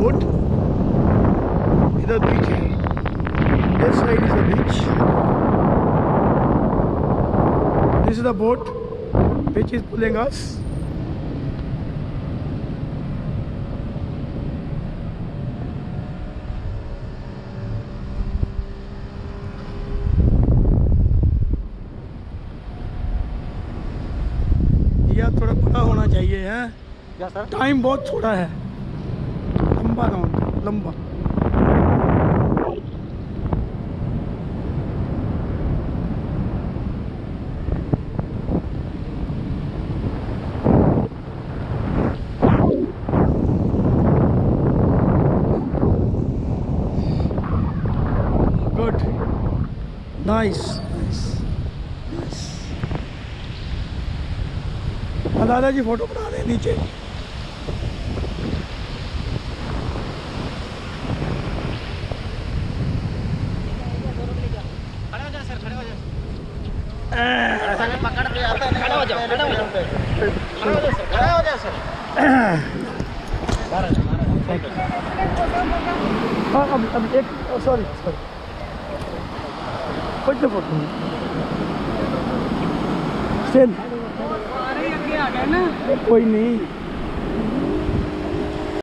Boat, इधर beach है, this side is the beach, this is the boat which is pulling us. यह थोड़ा बड़ा होना चाहिए है, टाइम बहुत छोटा है, लंबा ना होना, लंबा। Good, nice nice. दादाजी फोटो बना रहे नीचे। पकड़ के आता है, खड़ा हो जाओ, खड़ा हो जाओ, खड़ा हो जाओ सर, खड़ा हो जाओ सर। हाँ अब एक सॉरी कुछ तो फोटो स्टिल कोई नहीं।